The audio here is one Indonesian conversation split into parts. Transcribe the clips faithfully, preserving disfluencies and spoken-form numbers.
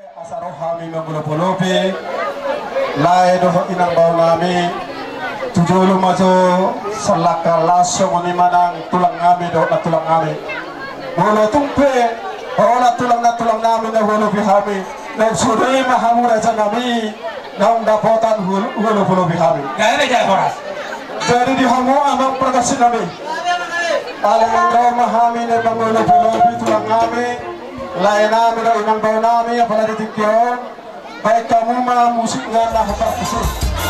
Asarohami mengulupulupi lai doh inang bau nami tujulu majo salaka langsung ni manang tulang nami doh na tulang nami mulu tumpe bawa tulang na tulang nami na hulu bihami na suri mahamura janami na dapotan hulu hulu bihami jadi di hamu amang perkasi nami alang daw mahami na mangulu pulupi tulang nami lain nami do inang bau nami apalagi tikyon baik kamu mah musiknya lah apa kusur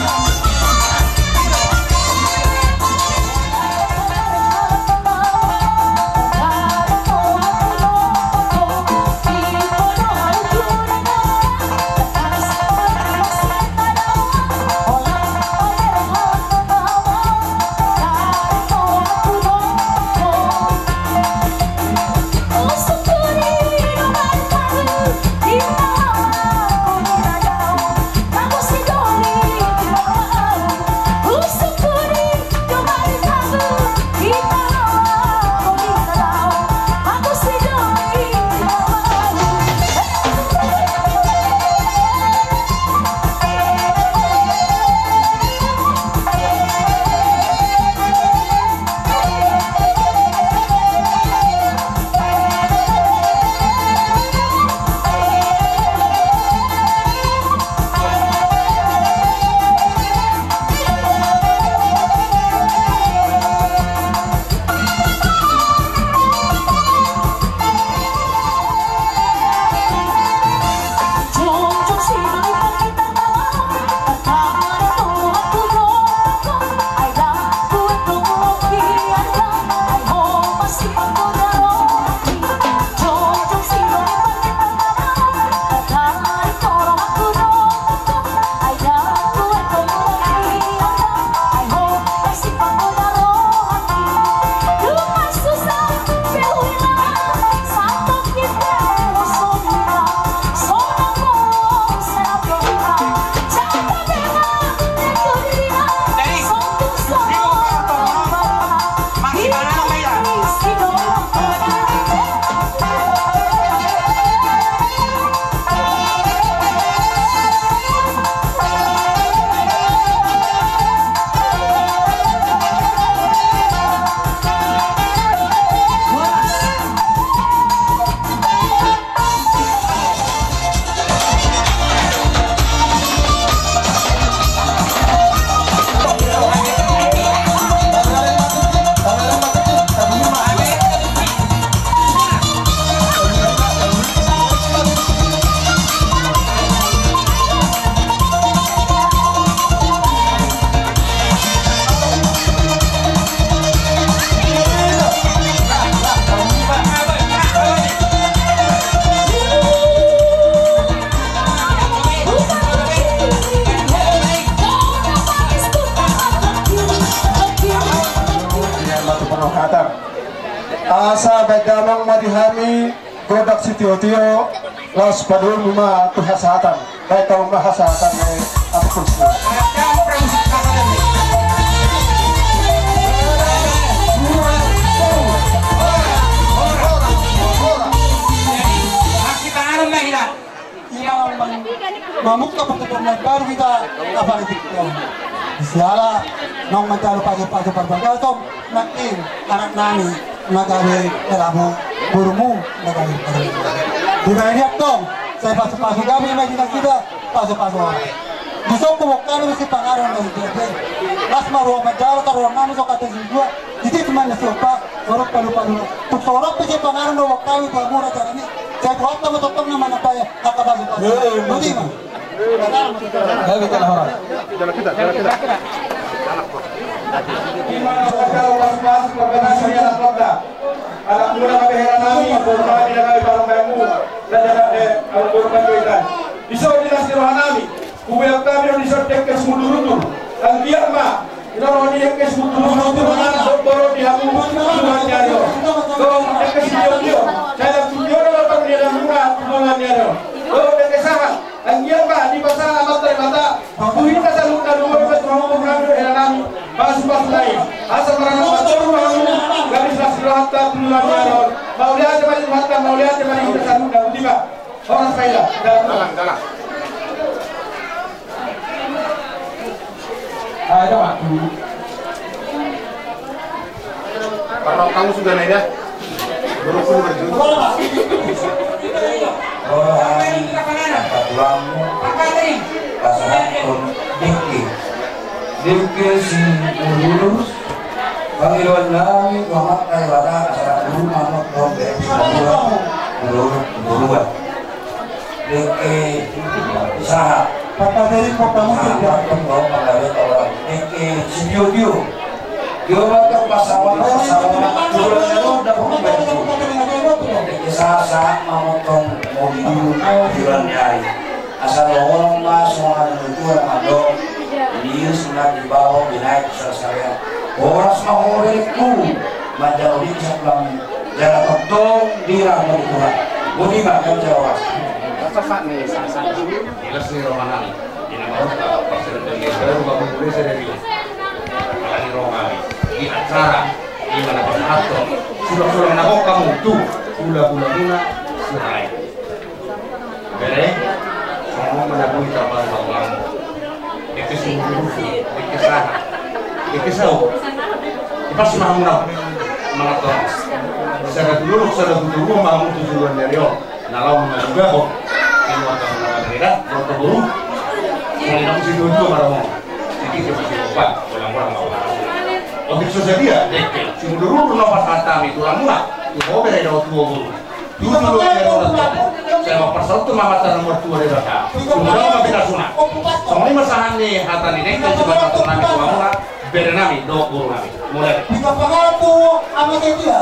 asa begamang madihami godak sitio-tio las padul muma tuhasatan baik kau mahasatan ne apa kursi mamuk ka pagkatunan baru kita apa itu siala nong mencari pagi-pagi berbagai tom nakin anak nani nagari keramu burumu nagari di mana tom saya pasu-pasu kami lagi kita pasu-pasu bisa kubukan mesti pengaruh dari dia las maru menjauh taruh nami so kata juga jadi cuma nasihat baru palu-palu tutorok bisa pengaruh no kami kamu rasa ini saya buat kamu totong nama apa ya apa pasu-pasu jadi mah ya kita lah jalan kita jalan kita kalau pas-pas koordinasi anak lokal anak muda mabehera nami kurma tidak kami barang bayamu dan ada eh kalau kurma kita bisa dinasti rohanami kubayang kami di sortek ke sumudurutu dan dia mah kita rohani yang ke sumudurutu mana boro di hamu tuhan nyaro kalau ke studio saya studio dapat dia dan murah tuhan nyaro kalau ke saha dan dia mah di pasar amat terkata tuhin kasar luka dua belas mau mengambil heranami pas-pas lain asal merana batur mau garis nasi rohata tuhan nyaro mau lihat cepat cepat mau lihat cepat kita satu dan lima Orang saya dalam dalam. Ada waktu. Kalau kamu sudah naik dah, belum pun berjumpa. Orang kata tulangmu, pasangan pun dikit, dikit si lulus. Panggilan kami Muhammad Kaiwata acara dulu Muhammad Bombe dua dulu dua dikit usaha. Kata dari kota musik ya. Tembok mengalir orang dikit studio. Dia bakal pasangan pasangan bulan itu udah pembantu. Kisah memotong mobil bulan hari. Asal orang mas orang itu orang ada dia sudah dibawa binaik selesai. Orang semua orang itu menjauh di sebelah jalan potong di ramai Tuhan. Budi makan Jawa. Saat nih saat ini jelas nih romanali. Ini mau tak persen dari saya baru boleh saya dari ini romanali. Di acara di mana penonton sudah-sudah nabok kamu tuh gula-gula gula serai bere semua menabung kapal bawang itu sungguh itu kisah itu kisah itu pasti mau menang menonton saya dulu saya dulu mau tujuan dari oh nalau juga kok ini waktu menang dari dah waktu dulu kalau nak mesti dulu marah jadi kita mesti lupa ulang-ulang mau oh bisa jadi ya, si dulu pernah pas kata itu lama nggak? Itu mau beda jauh tua dulu. Dulu dulu yang orang tua, saya mau persel tuh mama nomor tua dari mereka. Sudah nggak beda sunat. Soalnya masalah nih kata nih nek coba satu nami tua lama beda nami dua guru nami. Mulai. Jika pengaku amat dia.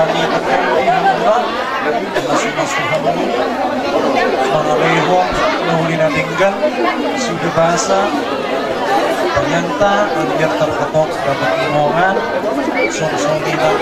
kami terkait hamulan masing-masing hamulan mga rehong nahuli na tinggal sudah bahasa ternyata anjir terketok dapat imongan song-songi na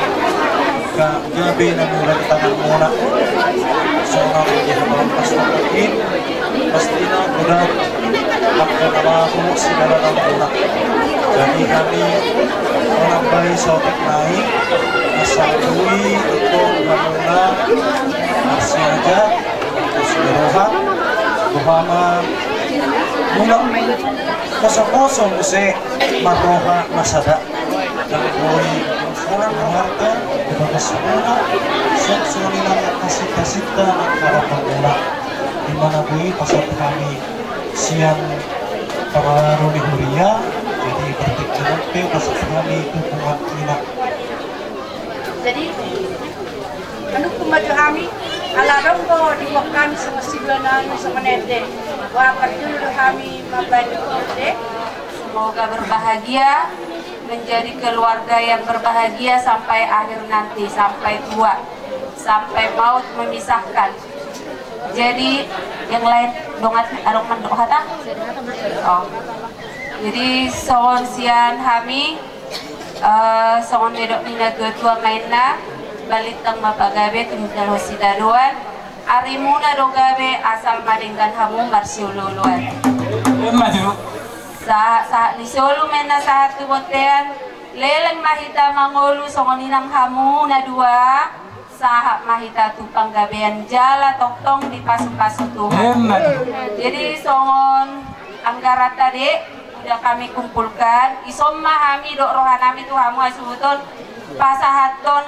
gabi na mula di tangan muna seorang yang melempas terkait pasti na udah magkakalaku segala ng muna jadi kami orang bayi sotek naik asal dui itong hamuna masih aja terus berohat buhama mula kosong-kosong kasi maroha nasada dan boy orang harta dibagas muna sok-sok nilang kasita-sita ng harapan mula di mana boy pasal kami siang para roli huria jadi bertikiran pe pasal kami hubungan ina jadi menurut pembaca kami ala dongko diwakkan sama silanan sama nede wakat dulu kami membantu deh. Semoga berbahagia menjadi keluarga yang berbahagia sampai akhir nanti, sampai tua, sampai maut memisahkan. Jadi yang lain dongat adong mandok hata. Oh. Jadi soon sian kami uh, soon medok nina tua-tua mainna balitang mapagabe tunjal hosidaruan arimuna dogabe asal madingkan hamu marsiululuan. maju Sa sa nisolo men na sa tubotean leleng mahita mangolu songoninang hamu na dua sahak mahita tupang gabean jala tongtong di pasu-pasu Tuhan. Jadi songon anggaran tadi udah kami kumpulkan isomma kami dok rohanami tu hamu asubuton pasahaton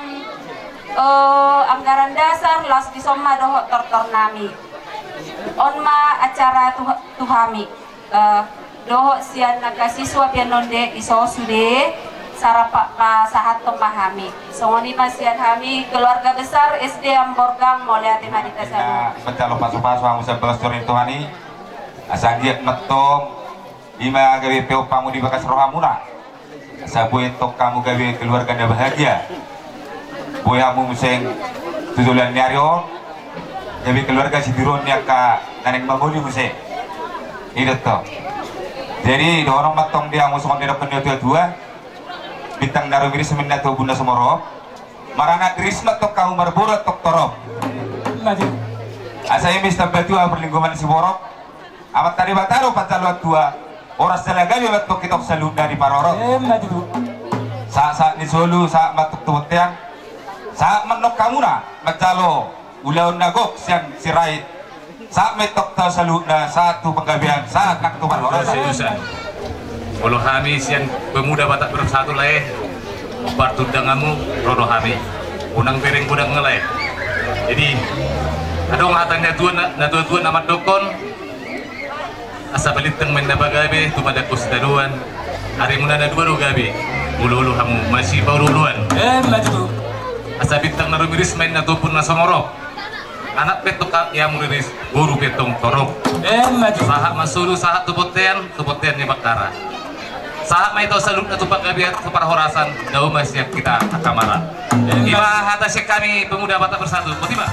uh, anggaran dasar las disomma doh tortor nami onma acara tuh tuhami uh, doh sian nagasiswa pianonde iso sude sarapa pasahat memahami songoni masian kami keluarga besar S D Amborgang mulai hati madita sana bencalo pasu-pasu hamu sebelas turin tuhani asagiat metong lima gawe peu pamu di bakas rohamuna sabu entok kamu gawe keluarga anda bahagia boy hamu museng tujulan nyario gawe keluarga si diron ka naneng mangoli museng itu toh jadi dorong metong dia hamu sokon dira penyo dua bintang naru miri seminna to bunda somoro marana krisma tok kamu marborot tok torop asaya mista batua perlingkungan si borok amat tadi bataro pacaluat dua oras talaga yung matuk kitok sa luna di parorong sa sa ni solo sa matuk tuwatian sa manok kamuna macalo ulaw nagok siyang sirait sa metok tao sa luna sa tu penggabihan sa naktu parorong Seriusan kalau kami siang pemuda Batak bersatu lah eh partundangamu rodo kami unang piring kudang ngelai jadi adong hatangnya tuan na tuan amat dokon asa balitang main na bagabe tumada kusdaruan hari muna na dua gabi ulu-ulu hamu masih baru-uluan eh maju asa bintang na rumiris main na tupun na somoro anak petok yang muriris guru petong torok eh maju sahat masulu sahat tupotean tupotean ni bakara sahat may to salud na tupak gabi at parahorasan daw masih kita kamara iba hatasya kami pemuda Batak Bersatu kutiba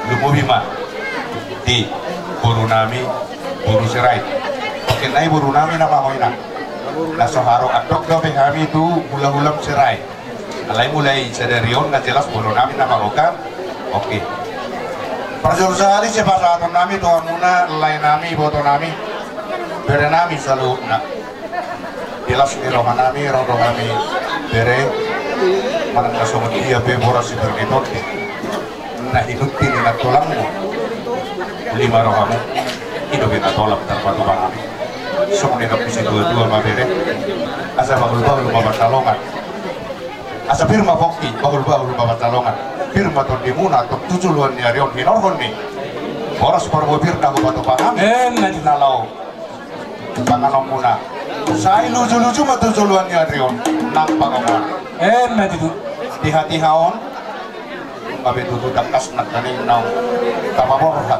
lumubima di buru nami buru serai mungkin naik buru nami nama hoina nah soharo adok dope kami itu hula-hulam serai alai mulai sedarion nggak jelas buru nami nama hoka oke perjur sehari siapa saat nami tuan muna lain nami boto nami bere nami selalu nak jelas di roh nami roh kami bere mana kasih dia beborasi berketot nah inutin na tulangmu lima rohamu hidup kita tolak terpatu banget semua hidup isi dua-dua mabere asa bahul-bahul mabatalongan asa firma bokti bahul-bahul mabatalongan firma ton dimuna ton tujuan nyarion hinorhon nih boros parbo firna batu paham eh nalau panganom muna saya lucu-lucu mah tujuan nyarion nampak kamu eh itu di hati haon mabe tutu dakas nak kaning nau tapaborhat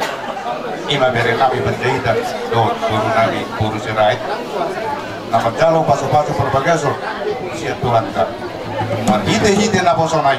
ima bere nabi berjahitan do buru nabi buru sirait nama jalo pasu-pasu perbagaso sia Tuhan ka mar hide-hide na posonai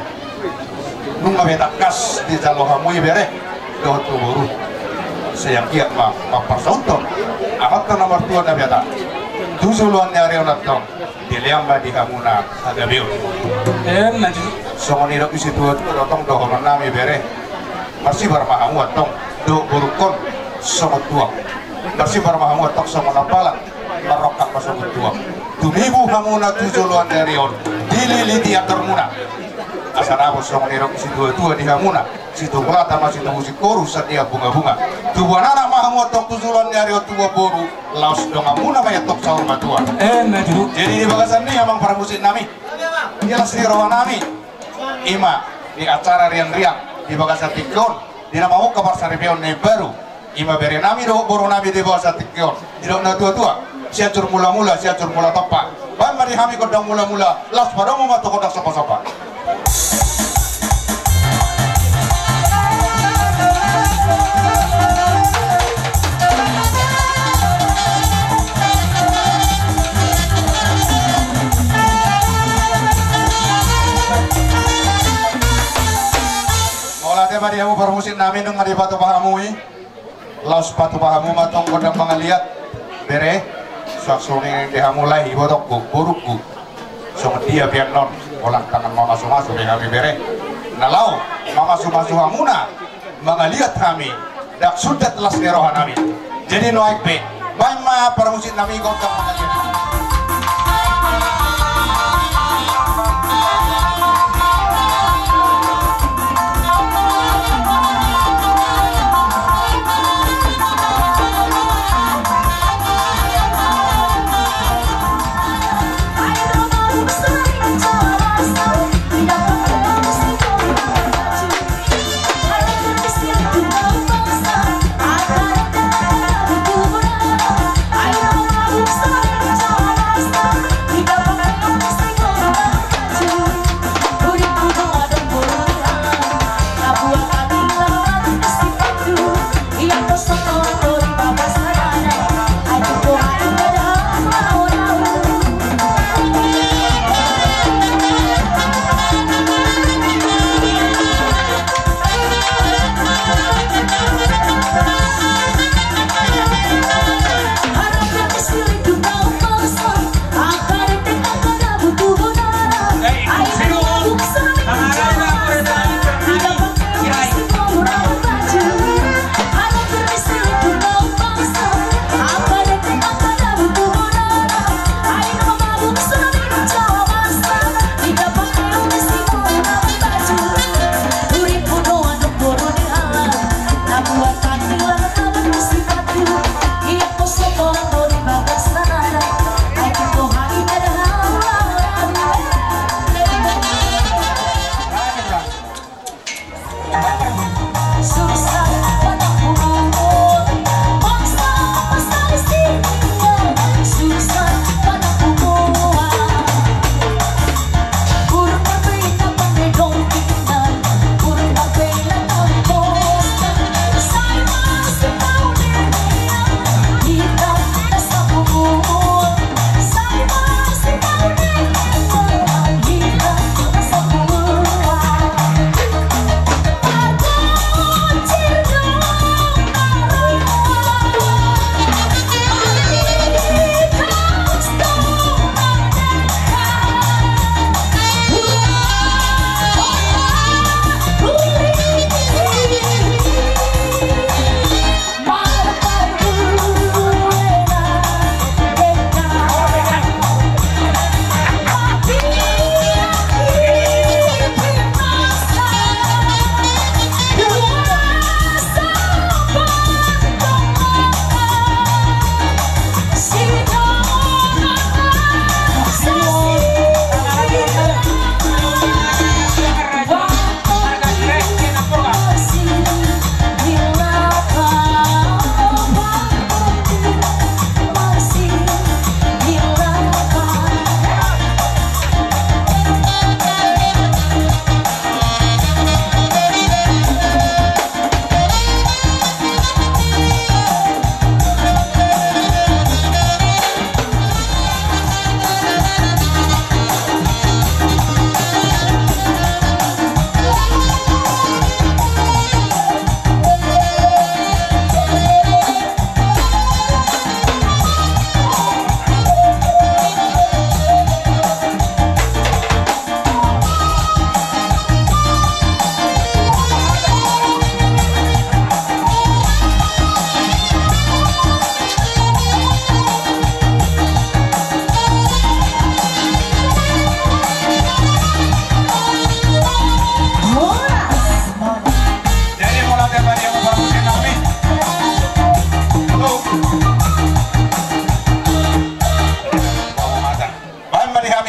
nung mabe dakas di jalo hamui bere do tu buru sayang kiat ma paparsonton amat ka nomor Tuhan nabi ata tuzuluan nyari onatong diliamba di hamuna agabiu eh nanti songon iro isi tuat rotong do hono nami bere masih barmahamu atong do burukon songot tua masih barmahamu atong songon apalan marokak masongot tua tumibu hamuna tujuluan darion dilili di atarmuna asanabo songon iro isi tua tua di hamuna situ melata masih tunggu si koru setia bunga-bunga tubuhan anak mahamu atong tujuluan darion tua boru laos dong amuna maya tok sahur matua eh najuru jadi di bagasan ini amang para musik nami jelas di rohan nami ima di acara riang-riang di bawah satikon di nama muka parsaripion ne baru ima beri nami do boro nabi di bawah satikon di dona tua-tua siacur mula-mula siacur mula topa ban mari kami kodang mula-mula las padamu matu kodang sopa-sopa Mari kamu permusin namin nung mari patu pahamu i laos patu pahamu matong kodang pangaliat bere saksoni dehamu lai ibodokku burukku song dia biar non olang tangan mama sumasu de kami bere nalau mama sumasu hamuna mangaliat kami dak sudah telas nerohan kami jadi noaik be baik ma permusin nami kodang pangaliat Sorry.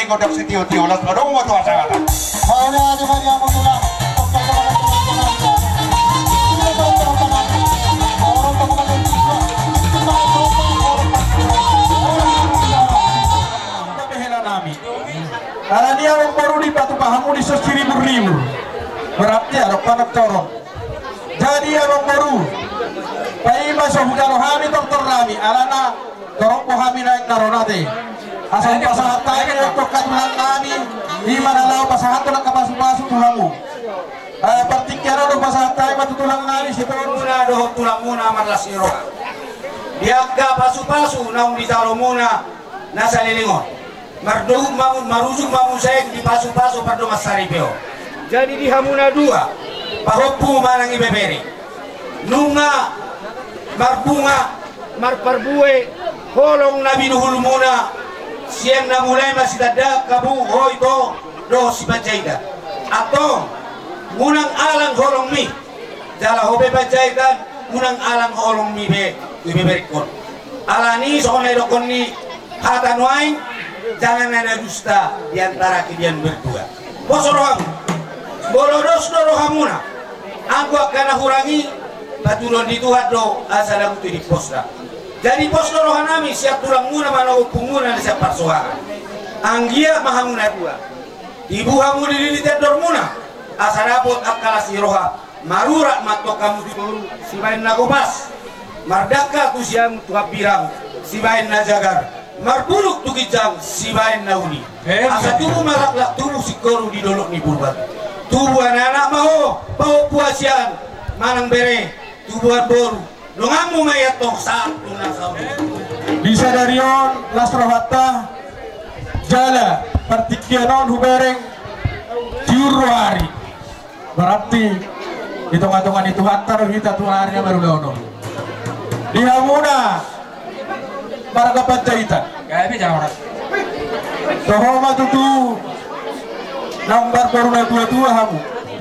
lagi godok si tio-tio las padong mo to asa kata. Mauna di mana yang mula. Karena dia orang baru di batu pahamu di sesiribu-ribu berarti ada panak corong. Jadi orang baru bayi masuk hujan rohani dokter rami alana corong pohami naik naronate asal pasahat tayo untuk katulang kami di mana lau pasahat tulang kapasu-pasu tuhangu pertikiran untuk pasahat tayo matutulang kami si muna dohok tulang muna marlas iroha diagga pasu-pasu naung di talo muna nasa lilingon marduk mamun marusuk mamun sayang di pasu-pasu pardo masaripeo. Jadi di hamuna dua pahopu manang ibeberi nunga marbunga marparbue holong nabi nuhul muna siang na mulai masih ada kabu hoito do si bajaida atau munang alang holong mi jala hobe bajaida munang alang holong mi be ibeberi kon alani sokonai dokon ni hatanuain jangan ada dusta diantara kalian berdua. Bosoroham, bolodos dorohamuna. Aku akan hurangi batulon di tuhan do asal aku di posta. Jadi pos dorohanami siap tulang muna mana upunguna siap parsoa. Anggia mahamuna dua. Ibu hamu di litet dormuna. Asal abot akala siroha. Marura matok kamu di boru. Sibain nagopas. Mardaka kusiam tuha pirang. Sibain najagar. Marbuluk tu kijang sibain nauni. Asa tubuh maraklak tubuh si koru di dolok ni burbat. Tubuh anak-anak mau mau puasian manang bere tubuhan boru. Longamu mayat tong saat tunang kau. Bisa darion lasrohata jala pertikianon hubereng ciuruari. Berarti hitung-hitungan itu hantar kita tuh harinya baru leono. Di hamuna para kapancaita Kaya bisa orang. Sohoma tutu nambar baru na tua-tua hamu.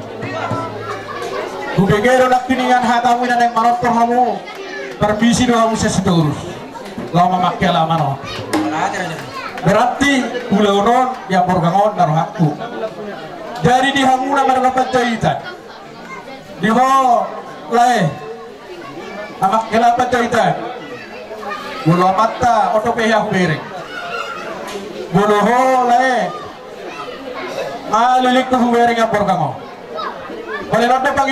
Bugegero nak piningan hatamu na nang marotor hamu. Permisi do hamu sesedurus. Lama makke lama no. Berarti uleonon yang borgangon naruh hakku. Jadi di hamu na para kapancaita. Di ho lae. Amak kela pancaita. Bulu mata oto pehak bereng. Bulu ho lae. Malilik tu bereng yang porkango. Boleh nanti